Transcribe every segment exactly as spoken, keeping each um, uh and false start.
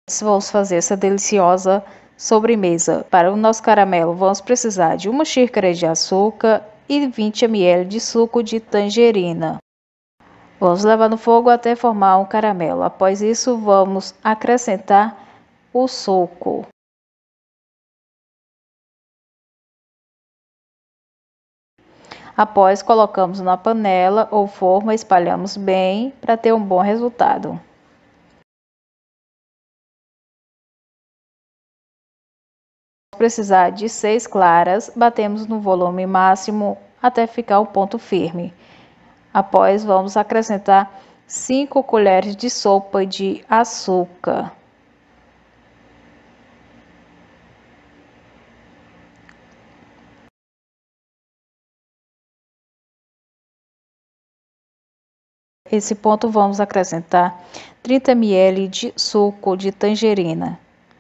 Vamos fazer essa deliciosa sobremesa. Para o nosso caramelo, vamos precisar de uma xícara de açúcar e vinte mililitros de suco de tangerina. Vamos levar no fogo até formar um caramelo. Após isso, vamos acrescentar o suco. Após, colocamos na panela ou forma, espalhamos bem para ter um bom resultado. Vamos precisar de seis claras, batemos no volume máximo até ficar o ponto firme. Após, vamos acrescentar cinco colheres de sopa de açúcar. Esse ponto vamos acrescentar trinta mililitros de suco de tangerina.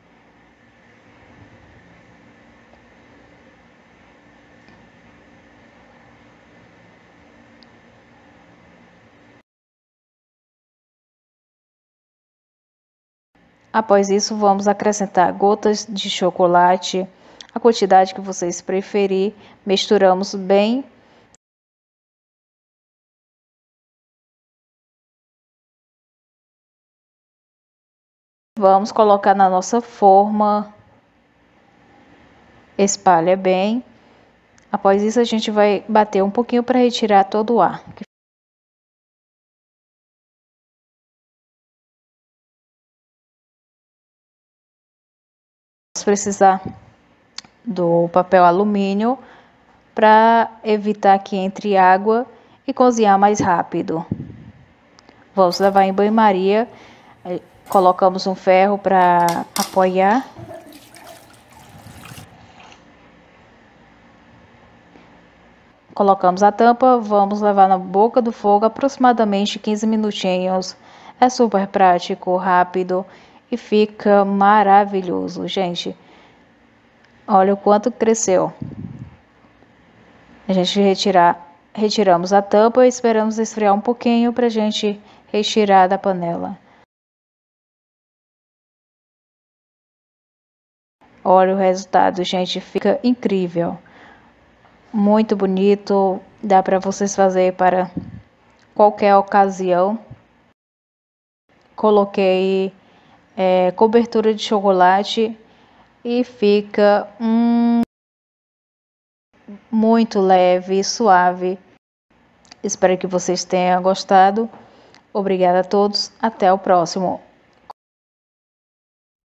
Após isso, vamos acrescentar gotas de chocolate, a quantidade que vocês preferirem. Misturamos bem. Vamos colocar na nossa forma, espalha bem. Após isso, a gente vai bater um pouquinho para retirar todo o ar. Vamos precisar do papel alumínio para evitar que entre água e cozinhar mais rápido. Vamos levar em banho-maria. Colocamos um ferro para apoiar. Colocamos a tampa, vamos levar na boca do fogo aproximadamente quinze minutinhos. É super prático, rápido e fica maravilhoso, gente. Olha o quanto cresceu. A gente retirar, retiramos a tampa e esperamos esfriar um pouquinho para a gente retirar da panela. Olha o resultado, gente, fica incrível. Muito bonito, dá para vocês fazer para qualquer ocasião. Coloquei é, cobertura de chocolate e fica hum, muito leve e suave. Espero que vocês tenham gostado. Obrigada a todos, até o próximo.